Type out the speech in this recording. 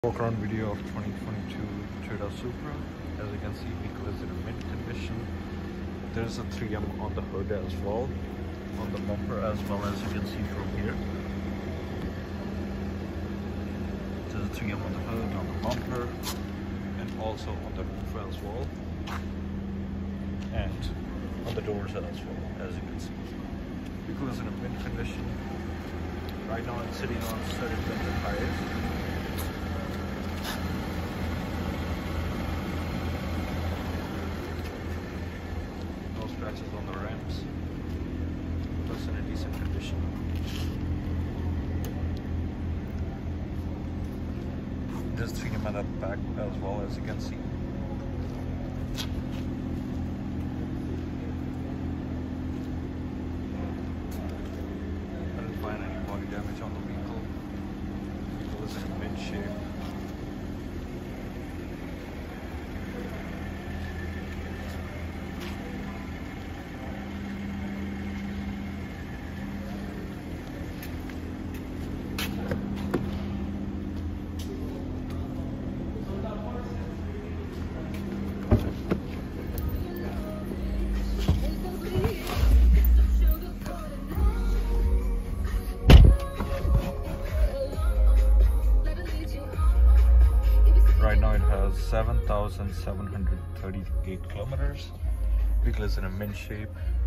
Walk around video of 2022 Toyota Supra. As you can see, vehicle is in a mint condition. There's a 3M on the hood as well, on the bumper as well, as you can see from here. There's a 3M on the hood, on the bumper, and also on the roof as well, and on the doors as well, as you can see. Vehicle is in a mint condition. Right now it's sitting on studded winter tires. Scratches on the rims, plus in a decent condition. There's 3M at the back as well, as you can see. I didn't find any body damage on the vehicle. The vehicle is in mint shape. Right now it has 7,738 kilometers. Vehicle is in a mint shape.